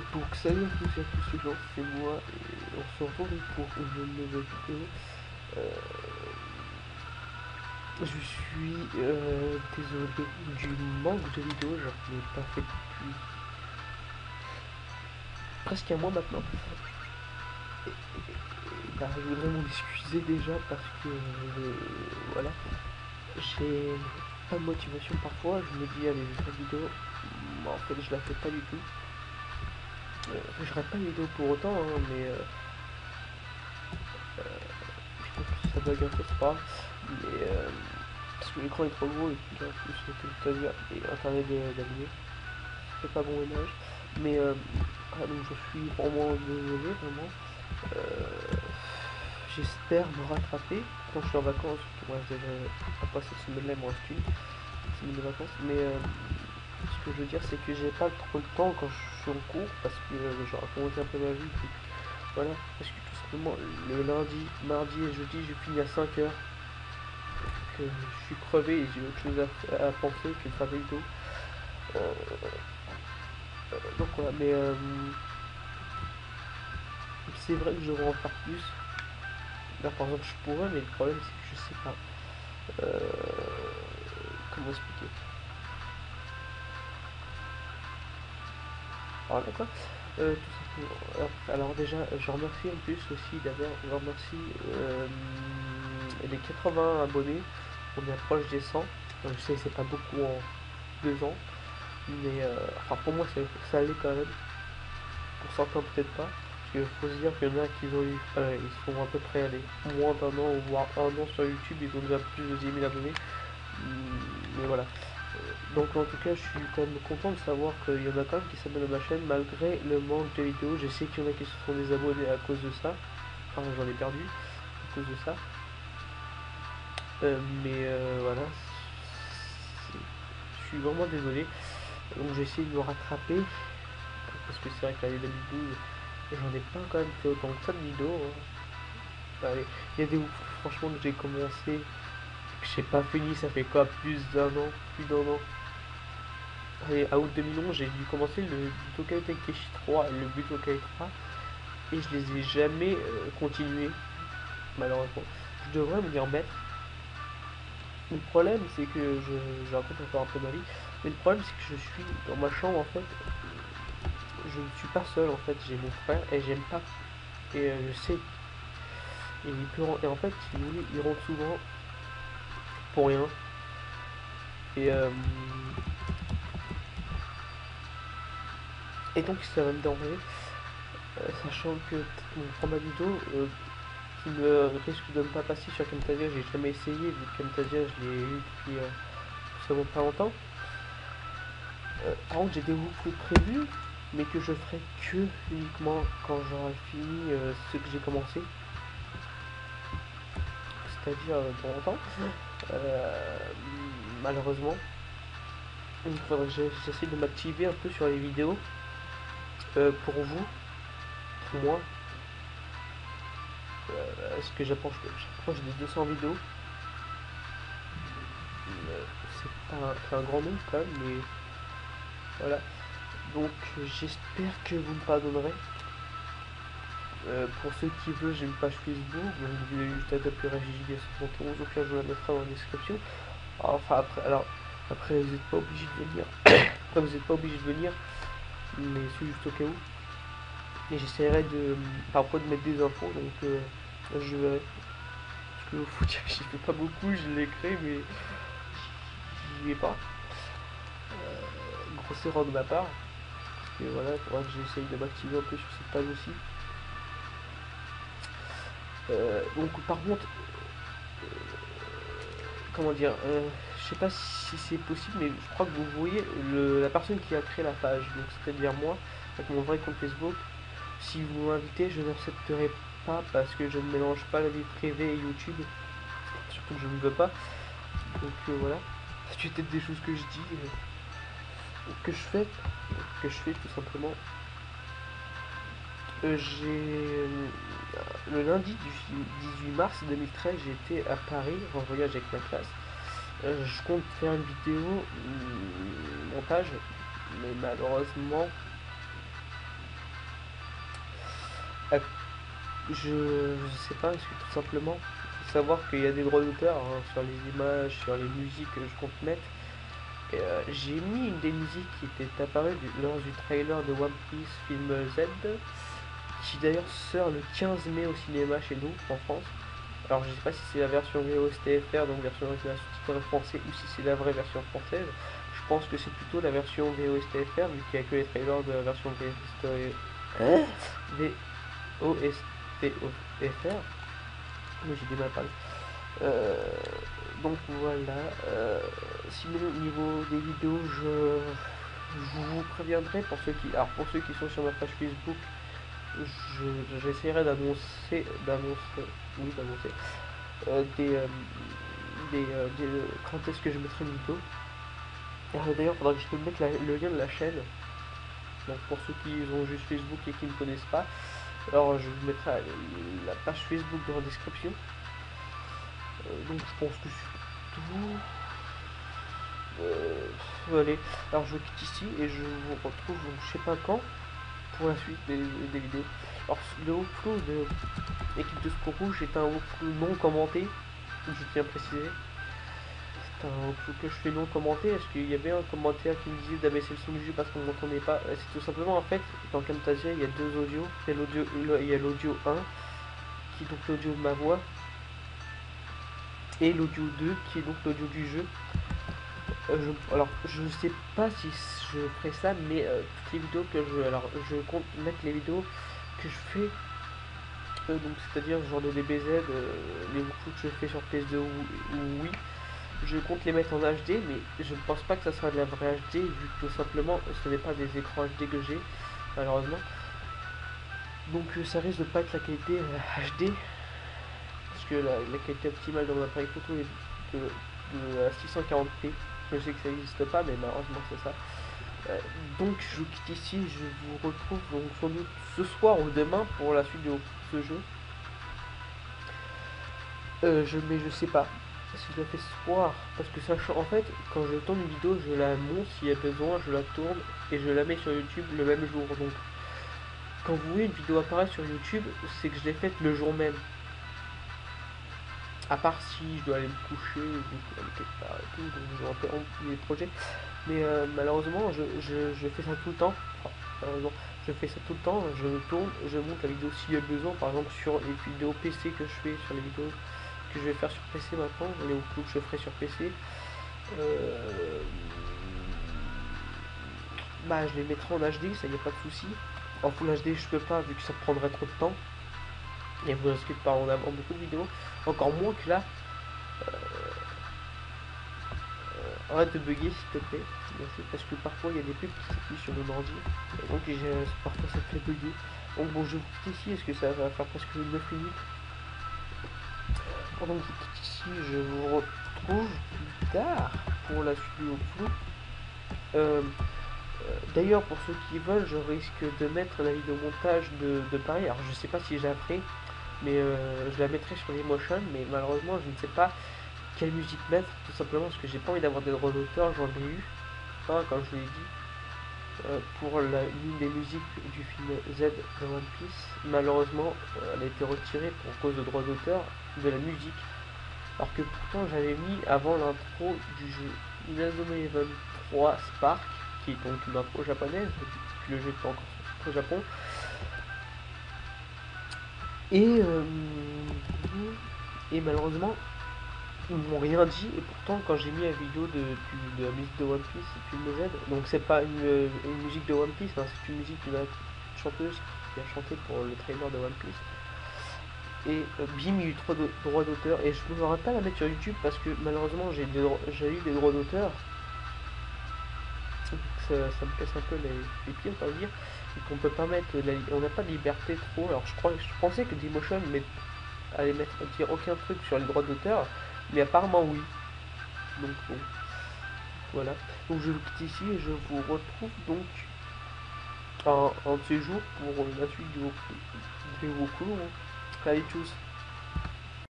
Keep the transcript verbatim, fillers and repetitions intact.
Donc salut à tous et à tous les gens, c'est moi et on se retrouve pour une nouvelle vidéo. Euh, je suis euh, désolé du manque de vidéos, j'en ai pas fait depuis presque un mois maintenant. Et, et, et, bah, je voudrais m'en excuser déjà parce que euh, voilà, j'ai pas de motivation parfois, je me dis allez je fais une vidéo, mais en fait je la fais pas du tout. Euh, je rate pas une vidéo pour autant, hein, mais euh, ça bug un peu, c'est pas grave. Mais euh, parce que l'écran est trop gros et puis en plus le téléphone et internet d'allumer, c'est pas bon ménage. Mais euh, ah, donc je suis vraiment désolé, vraiment. Euh, J'espère me rattraper quand je suis en vacances. Moi, je devrais pas cette semaine-là, il me reste une semaine de vacances. Mais euh, ce que je veux dire, c'est que j'ai pas trop le temps quand je suis en cours parce que euh, je raconte un peu ma vie. Puis, voilà, parce que tout simplement, le lundi, mardi et jeudi, je finis à cinq heures. Que je suis crevé et j'ai autre chose à, à penser que de faire des vidéos. Euh, euh, donc voilà, mais euh, c'est vrai que je devrais en faire plus. Là par exemple je pourrais, mais le problème c'est que je sais pas. Euh, comment expliquer. Alors d'accord. Euh, tout simplement. Alors, alors déjà, je remercie en plus aussi d'abord, je remercie euh, les quatre-vingts abonnés. On est proche des cent. Donc, je sais que c'est pas beaucoup en deux ans. Mais euh, enfin pour moi ça allait quand même. Pour certains peut-être pas. Parce qu'il faut se dire qu'il y en a qui ont eu, euh, ils sont à peu près allez, moins d'un an, voire un an sur YouTube, ils ont déjà plus de dix mille abonnés. Mais voilà. Donc en tout cas, je suis quand même content de savoir qu'il y en a quand même qui s'abonnent à ma chaîne malgré le manque de vidéos. Je sais qu'il y en a qui se sont désabonnés à cause de ça. Enfin, j'en ai perdu à cause de ça. Euh, mais euh, voilà. Je suis vraiment désolé. Donc j'ai essayé de me rattraper. Parce que c'est vrai que l'année deux mille douze, j'en ai pas quand même fait autant que ça de vidéos. Hein. Allez, il y a des où franchement que j'ai commencé, que j'ai pas fini, ça fait quoi, plus d'un an, plus d'un an. Allez, à août deux mille onze, j'ai dû commencer le Budokai Tenkaichi trois et le Budokai trois et je les ai jamais euh, continués, malheureusement. Je devrais me y remettre. Le problème, c'est que je, je raconte encore un peu ma vie, mais le problème, c'est que je suis dans ma chambre en fait. Je ne suis pas seul en fait, j'ai mon frère et j'aime pas. Et euh, je sais. Et, il peut, et en fait, si vous voulez, il rentre souvent pour rien. Et, euh, et donc ça va me déranger, euh, sachant que mon format vidéo euh, qui me risque de ne pas passer sur Camtasia, j'ai jamais essayé, vu que Camtasia je l'ai eu depuis euh, seulement pas longtemps. Euh, par contre j'ai des boucles prévues, mais que je ferai que uniquement quand j'aurai fini euh, ce que j'ai commencé, c'est-à-dire euh, dans longtemps. Euh, malheureusement, il faudrait que j'essaie de m'activer un peu sur les vidéos euh, pour vous, pour moi. Euh, Est-ce que j'approche des deux cents vidéos? Euh, c'est pas un, un grand nombre quand même, mais voilà. Donc j'espère que vous me pardonnerez. Euh, pour ceux qui veulent, j'ai une page Facebook, donc vous avez juste à taper Régis J soixante et onze, au pire je vous la mettrai dans la description. Alors, enfin après, alors après vous n'êtes pas obligé de venir. Après vous n'êtes pas obligé de venir, mais c'est juste au cas où. Et j'essaierai de parfois de mettre des infos, donc euh, je verrai. Parce que faut dire que j'y fais pas beaucoup, je l'ai créé, mais j'y vais pas. Euh, grosse erreur de ma part. Et voilà, il faudra que j'essaye de m'activer un peu sur cette page aussi. Euh, donc par contre, euh, comment dire, euh, je sais pas si c'est possible, mais je crois que vous voyez le, la personne qui a créé la page, donc c'est-à-dire moi, avec mon vrai compte Facebook. Si vous m'invitez, je n'accepterai pas parce que je ne mélange pas la vie privée et YouTube, surtout que je ne veux pas. Donc euh, voilà, c'est peut-être des choses que je dis, euh, que je fais, que je fais tout simplement. Euh, j'ai euh, le lundi du dix-huit mars deux mille treize, j'étais à Paris en voyage avec ma classe. Euh, je compte faire une vidéo euh, montage, mais malheureusement euh, je, je sais pas, est-ce que tout simplement, faut savoir qu'il y a des droits d'auteur hein, sur les images, sur les musiques que je compte mettre. Et, euh, j'ai mis une des musiques qui était apparue du- lors du trailer de One Piece film Z, qui d'ailleurs sort le quinze mai au cinéma chez nous, en France. Alors je sais pas si c'est la version V O S T F R, donc version originale sous-titrée français, ou si c'est la vraie version française. Je pense que c'est plutôt la version V O S T F R, vu qu'il n'y a que les trailers de la version V O S T F R. Mais j'ai du mal à parler. Euh, donc voilà. Euh, sinon, au niveau des vidéos, je, je vous préviendrai pour ceux qui, alors pour ceux qui sont sur ma page Facebook, je- j'essaierai d'annoncer, d'annoncer, oui, d'annoncer euh, des, euh, des, euh, des- euh, quand est-ce que je mettrai une vidéo. Euh, D'ailleurs, il faudra que je te mette la- le lien de la chaîne. Donc pour ceux qui ont juste Facebook et qui ne connaissent pas, alors je vous mettrai la page Facebook dans la description. Euh, donc je pense que c'est tout. Euh, allez, alors je quitte ici et je vous retrouve donc je sais pas quand pour la suite des, des vidéos. Alors le walkthrough de l'équipe de Sport Rouge est un walkthrough non commenté, je tiens à préciser. C'est un walkthrough que je fais non commenté. Est-ce qu'il y avait un commentaire qui me disait d'abaisser le son du jeu parce qu'on m'entendait pas? C'est tout simplement en fait dans Camtasia il y a deux audios. Il y a l'audio il y a l'audio un qui est donc l'audio de ma voix et l'audio deux qui est donc l'audio du jeu. Euh, je, alors, je sais pas si je ferai ça, mais euh, toutes les vidéos que je. Alors, je compte mettre les vidéos que je fais, euh, donc c'est-à-dire genre de D B Z, euh, les walkthroughs que je fais sur P S deux ou, ou Wii, je compte les mettre en H D, mais je ne pense pas que ça sera de la vraie H D, vu que tout simplement ce n'est pas des écrans H D que j'ai, malheureusement. Donc, euh, ça risque de pas être la qualité euh, H D, parce que la, la qualité optimale de mon appareil photo est de, de, de six cent quarante p. Je sais que ça n'existe pas, mais malheureusement c'est ça. Euh, donc je quitte ici, je vous retrouve donc sans doute ce soir ou demain pour la suite de ce jeu. Euh, je, mais je sais pas si je la fais ce soir, parce que ça en fait, quand je tourne une vidéo, je la monte s'il y a besoin, je la tourne et je la mets sur YouTube le même jour. Donc quand vous voyez une vidéo apparaître sur YouTube, c'est que je l'ai faite le jour même. À part si je dois aller me coucher, ou je dois aller quelque part et tout, donc je interromps les projets. Mais euh, malheureusement, je, je, je, fais ça tout le temps. Enfin, malheureusement, je fais ça tout le temps. Je tourne, je monte la vidéo s'il y a besoin. Par exemple, sur les vidéos P C que je fais, sur les vidéos que je vais faire sur P C maintenant, les walkthroughs que je ferai sur P C, euh, bah, je les mettrai en H D, ça y a pas de souci. En Full H D, je peux pas, vu que ça prendrait trop de temps. Et vous risquez de pas en avoir beaucoup de vidéos. Encore moins que là. Euh, Arrête de bugger s'il te plaît. Merci, parce que parfois il y a des pubs qui s'affichent sur mon ordi. Et donc parfois ça te fait bugger. Donc bon, je vous quitte ici, est-ce que ça va faire presque neuf minutes? Pendant que je quitte ici, je vous retrouve plus tard pour la suite du walkthrough. Euh, euh, D'ailleurs, pour ceux qui veulent, je risque de mettre la vidéo montage de, de Paris. Alors je sais pas si je la ferai, mais euh, je la mettrai sur Dailymotion, mais malheureusement je ne sais pas quelle musique mettre, tout simplement parce que j'ai pas envie d'avoir des droits d'auteur, j'en ai eu, hein, comme je vous l'ai dit, euh, pour l'une des musiques du film Z de One Piece. Malheureusement, euh, elle a été retirée pour cause de droits d'auteur de la musique, alors que pourtant j'avais mis avant l'intro du jeu Inazuma Eleven trois Spark, qui est donc une intro japonaise, depuis le jeu est encore sorti au Japon. Et, euh, et malheureusement, ils m'ont rien dit, et pourtant quand j'ai mis la vidéo de, de, de la musique de One Piece, c'est une Z, donc c'est pas une, une musique de One Piece, hein, c'est une musique d'une chanteuse qui a chanté pour le trailer de One Piece. Et euh, bim, il y a eu trop de droits d'auteur, et je ne pourrais pas la mettre sur YouTube parce que malheureusement j'ai eu des droits d'auteur. Ça, ça me casse un peu les, les pieds, on va dire, et qu'on peut pas mettre, la, on n'a pas de liberté trop. Alors je crois, je pensais que Dailymotion allait mettre dire aucun truc sur les droits d'auteur, mais apparemment oui. Donc bon, voilà. Donc je vous quitte ici et je vous retrouve donc un, un de ces jours pour la suite du walkthrough. Allez, tchuss.